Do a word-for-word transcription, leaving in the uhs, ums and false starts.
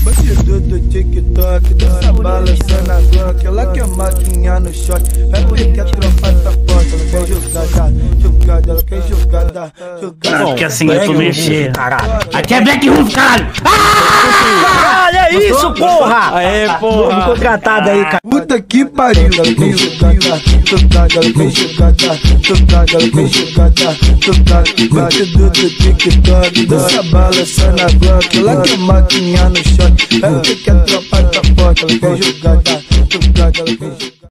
Bandido do TikTok, dança balançando a Glock. Ela quer maquinha no shot, vai ver que a tropa tá forte. Ela quer jogada, jogada, ela quer jogada, jogada. Porque assim eu tô mexendo, caralho. Aqui é Black Roof, caralho. Ah! Olha isso, porra! Aê, porra. Vamos contratado aí, cara. Puta que pariu, ela quer jogada, jogada, ela quer jogada, jogada, ela quer jogada, jogada. Bandido do TikTok, dança balançando a Glock. Ela quer maquinha no shot, vai ver que a tropa tá forte. Ela quer jogada, jogada, ela quer jogada.